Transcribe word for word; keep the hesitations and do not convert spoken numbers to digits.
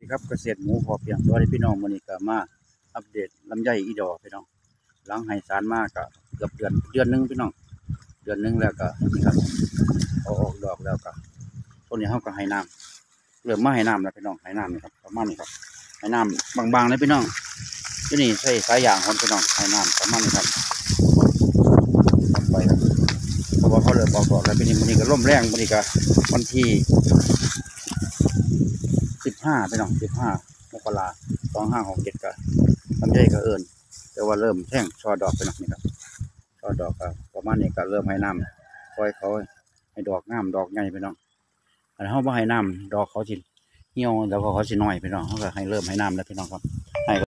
ครับเกษตรหมูพอเพียงตัวที่พี่น้องมื้อนี้ก็มาอัปเดตลำไยอีดอพี่น้องหลังให้สารมาก็เกือบเดือนเดือนนึงพี่น้องเดือนนึงแล้วก็นี่ครับเอาออกดอกแล้วก็ต้นนี้เฮาก็ให้น้ำเริ่มมาให้น้ำแล้วพี่น้องให้น้ำนี่ครับประมาณนี้ครับให้น้ำบางๆเลยพี่น้องที่นี่ใส่สายยางคนพี่น้องให้น้ำประมาณนี้ครับไปครับเพราะว่าเขาเริ่มออกดอกแล้วพี่นี่มื้อนี้ก็ร่มแรงมื้อนี้ก็วันที่สิบห้าพี่น้องสิบห้ามกราสองห้าหกเจ็ดก็ลำไยก็เอิญแต่ว่าเริ่มแท่งช่อดอกพี่น้องนี่ครับช่อดอกก็ประมาณนี้ก็เริ่มให้น้ำคอยเขาให้ดอกงามดอกใหญ่พี่น้องอันเขาบ่ให้น้ำดอกเขาสิเหี่ยวแล้วก็เขาสิน้อยพี่น้องเขาก็ให้เริ่มให้น้ำแล้วพี่น้องครับให้